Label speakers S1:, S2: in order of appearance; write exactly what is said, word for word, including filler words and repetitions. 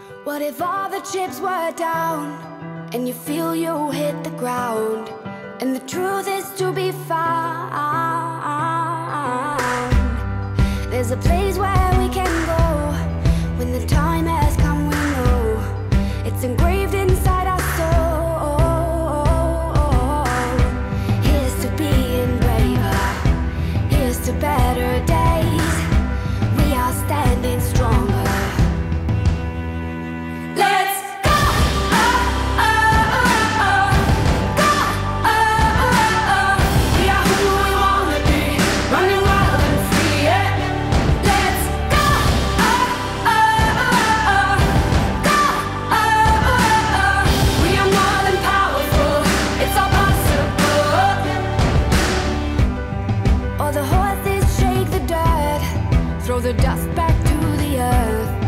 S1: What if all the chips were down and you feel you hit the ground, and the truth is to be found? There's a place where we can go when the time has come, we know. It's engraved inside our soul. Here's to being braver, here's to better days. We are standing stronger. Throw the dust back to the earth.